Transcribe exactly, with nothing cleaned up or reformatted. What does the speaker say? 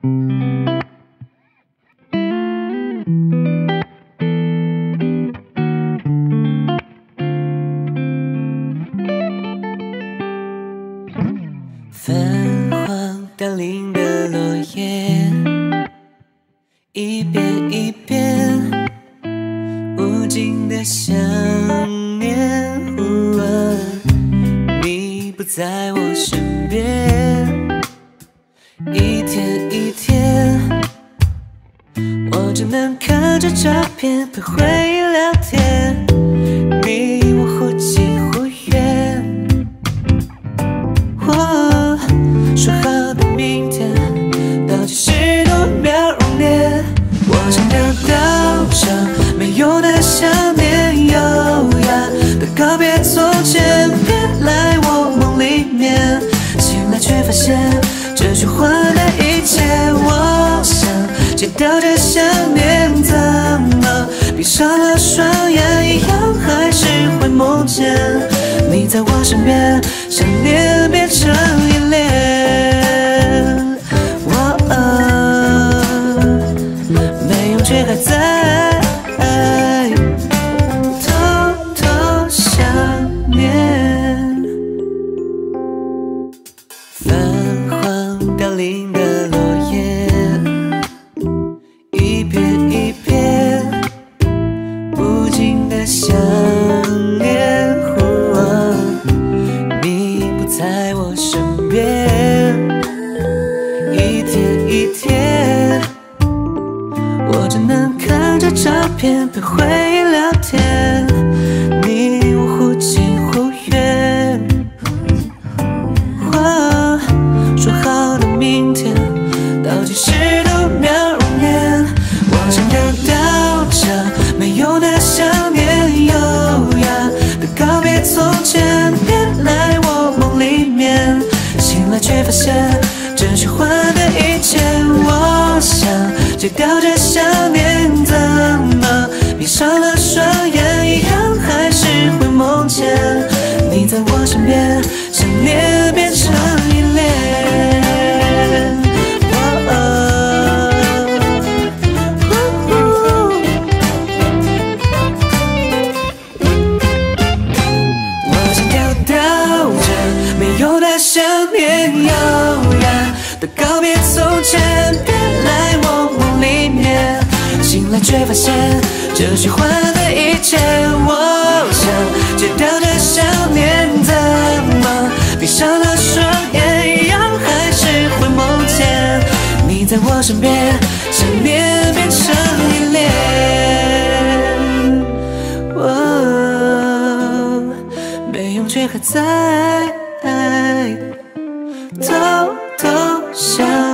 泛黄凋零的落叶，一遍一遍，无尽的想念。哦，你不在我身边，一天一天，我只能看着照片和回忆聊天，你我忽近忽远。我说好的明天，倒计时多秒如年，我想得到这没有的想念，优雅的告别从前，别来我梦里面，醒来却发现这虚幻的一切。我想戒掉这想念，怎么闭上了双眼，一样还是会梦见你在我身边，想念变成依恋。哦哦，没用却还在偷偷想念。泛黄凋零的落叶，一片一片，无尽的想念。哦，你不在我身边，一天一天，我只能看着照片和回忆聊天，你我忽近忽远。哦，说好的明天，倒计时多秒如年，我想得到这没有的想念，优雅的告别从前，别来我梦里面，醒来却发现这虚幻的一切。我想戒掉这想念，怎么闭上了双眼，一样还是会梦见你在我身边，想念变成依恋。我想跳到这没有的想念，优雅的告别从前，别来我梦里面，醒来却发现这虚幻的一切。我想戒掉这想念，怎么闭上了双眼，一样还是会梦见你在我身边，想念变成依恋。哦，没用却还在偷偷想